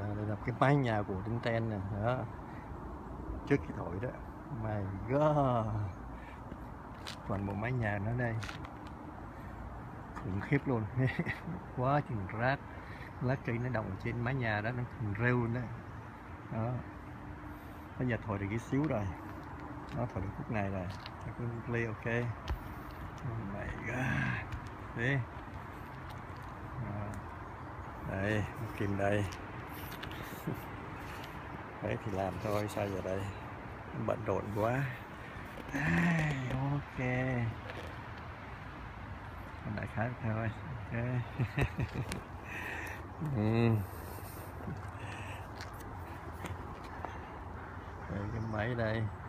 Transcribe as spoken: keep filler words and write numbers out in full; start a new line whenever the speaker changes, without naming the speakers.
đây là cái mái nhà của Đinh Ten nè đó, trước khi thổi đó. My God, toàn bộ mái nhà nó đây khủng khiếp luôn. Quá chừng rác, lá cây nó đọng trên mái nhà đó, nó còn rêu nữa đó. Bây giờ thổi được cái xíu rồi, nó thổi được phút này rồi, cũng play ok. Oh my God, đi đây, kìm đây. Đấy thì làm thôi, sao giờ đây, bận rộn quá. À, ok, đại khái thôi. Ok. Ừ. Đây, cái máy đây.